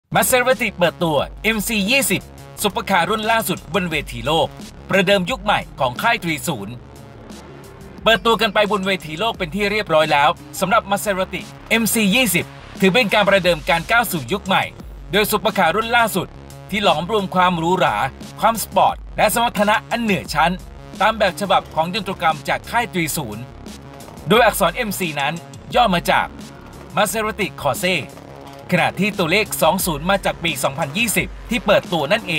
Maserati เปิดตัว MC20 ซุปเปอร์คาร์รุ่นล่าสุดบนเวทีโลกประเดิมยุคใหม่ของค่าย30เปิดตัวกันไปบนเวทีโลกเป็นที่เรียบร้อยแล้วสำหรับ Maserati MC20 ถือเป็นการประเดิมการก้าวสู่ยุคใหม่โดยซุปเปอร์คาร์รุ่นล่าสุดที่หลอมรวมความหรูหราความสปอร์ตและสมรรถนะอันเหนือชั้นตามแบบฉบับของยนตรกรรมจากค่าย30โดยอักษร MC นั้นย่อมาจาก Maserati Corsaขณะที่ตัวเลข 20 มาจากปี 2020 ที่เปิดตัวนั่นเอง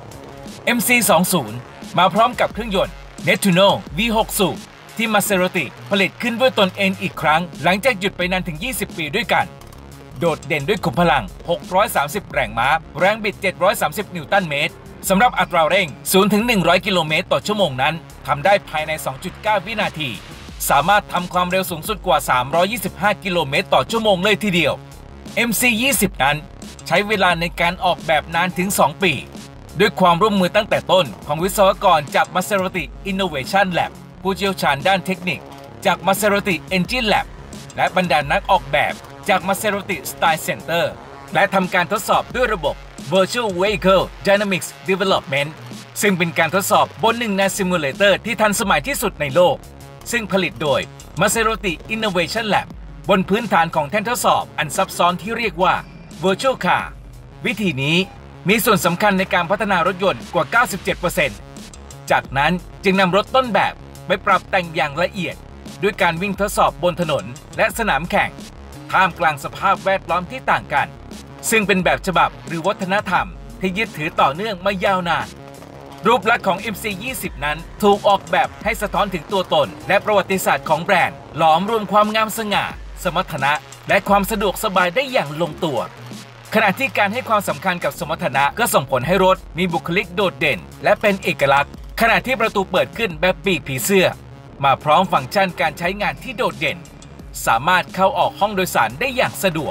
MC20 มาพร้อมกับเครื่องยนต์ Nettuno V6 สูบที่ Maserati ผลิตขึ้นด้วยตนเองอีกครั้งหลังจากหยุดไปนานถึง 20 ปีด้วยกันโดดเด่นด้วยขุมพลัง 630 แรงม้าแรงบิด 730 นิวตันเมตรสำหรับอัตราเร่ง 0-100 กิโลเมตรต่อชั่วโมงนั้นทำได้ภายใน 2.9 วินาทีสามารถทำความเร็วสูงสุดกว่า 325 กิโลเมตรต่อชั่วโมงเลยทีเดียวMC20 นั้นใช้เวลาในการออกแบบนานถึง 2 ปีด้วยความร่วมมือตั้งแต่ต้นของวิศวกรจาก Maserati Innovation Lab ผู้เชี่ยวชาญด้านเทคนิคจาก Maserati Engine Lab และบรรดานักออกแบบจาก Maserati Style Center และทำการทดสอบด้วยระบบ Virtual Vehicle Dynamics Development ซึ่งเป็นการทดสอบบนหนึ่งในซิมูเลเตอร์ที่ทันสมัยที่สุดในโลกซึ่งผลิตโดย Maserati Innovation Labบนพื้นฐานของแท่นทดสอบอันซับซ้อนที่เรียกว่า Virtual Car วิธีนี้มีส่วนสำคัญในการพัฒนารถยนต์กว่า 97% จากนั้นจึงนำรถต้นแบบไปปรับแต่งอย่างละเอียดด้วยการวิ่งทดสอบบนถนนและสนามแข่งท่ามกลางสภาพแวดล้อมที่ต่างกันซึ่งเป็นแบบฉบับหรือวัฒนธรรมที่ยึดถือต่อเนื่องมายาวนานรูปลักษณ์ของ MC20 นั้นถูกออกแบบให้สะท้อนถึงตัวตนและประวัติศาสตร์ของแบรนด์หลอมรวมความงามสง่าสมรรถนะและความสะดวกสบายได้อย่างลงตัวขณะที่การให้ความสำคัญกับสมรรถนะก็ส่งผลให้รถมีบุคลิกโดดเด่นและเป็นเอกลักษณ์ขณะที่ประตูเปิดขึ้นแบบปีกผีเสื้อมาพร้อมฟังก์ชันการใช้งานที่โดดเด่นสามารถเข้าออกห้องโดยสารได้อย่างสะดวก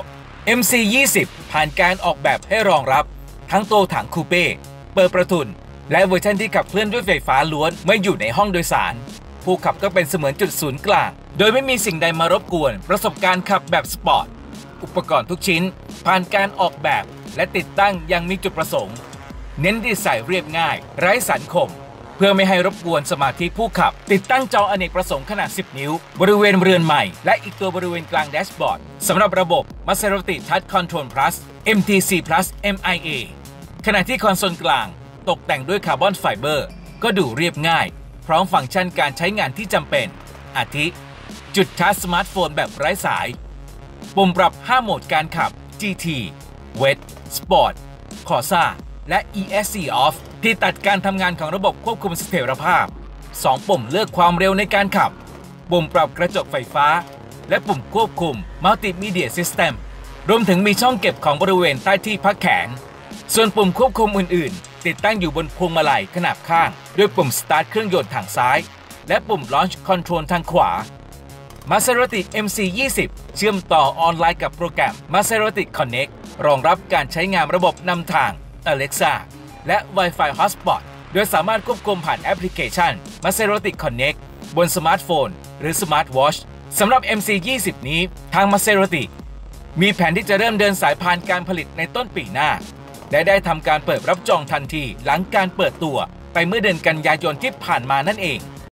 MC20 ผ่านการออกแบบให้รองรับทั้งตัวถังคูเป้เปิดประทุนและเวอร์ชันที่ขับเคลื่อนด้วยไฟฟ้าล้วนไม่อยู่ในห้องโดยสารผู้ขับก็เป็นเสมือนจุดศูนย์กลางโดยไม่มีสิ่งใดมารบกวนประสบการณ์ขับแบบสปอร์ตอุปกรณ์ทุกชิ้นผ่านการออกแบบและติดตั้งอย่างมีจุดประสงค์เน้นดีไซน์เรียบง่ายไร้สันคมเพื่อไม่ให้รบกวนสมาธิผู้ขับติดตั้งจออเนกประสงค์ขนาด 10 นิ้วบริเวณเรือนใหม่และอีกตัวบริเวณกลางแดชบอร์ดสำหรับระบบ Maserati Touch Control Plus MTC Plus MIA ขณะที่คอนโซลกลางตกแต่งด้วยคาร์บอนไฟเบอร์ก็ดูเรียบง่ายพร้อมฟังก์ชันการใช้งานที่จำเป็นอาทิจุดชาร์จสมาร์ทโฟนแบบไร้สายปุ่มปรับ 5 โหมดการขับ GT Wet Sport Corsa และ ESC Off ที่ตัดการทำงานของระบบควบคุมเสถียรภาพ 2 ปุ่มเลือกความเร็วในการขับปุ่มปรับกระจกไฟฟ้าและปุ่มควบคุม Multimedia System รวมถึงมีช่องเก็บของบริเวณใต้ที่พักแขนส่วนปุ่มควบคุมอื่นๆติดตั้งอยู่บนพวงมาลัยขนาบข้างด้วยปุ่ม Start เครื่องยนต์ทางซ้ายและปุ่ม Launch Control ทางขวา Maserati MC20 เชื่อมต่อออนไลน์กับโปรแกรม Maserati Connect รองรับการใช้งานระบบนำทาง Alexa และ Wi-Fi Hotspot โดยสามารถควบคุมผ่านแอปพลิเคชัน Maserati Connect บนสมาร์ทโฟนหรือ Smart Watch สำหรับ MC20 นี้ทาง Maserati มีแผนที่จะเริ่มเดินสายพานการผลิตในต้นปีหน้าและได้ทำการเปิดรับจองทันทีหลังการเปิดตัวไปเมื่อเดือนกันยายนที่ผ่านมานั่นเอง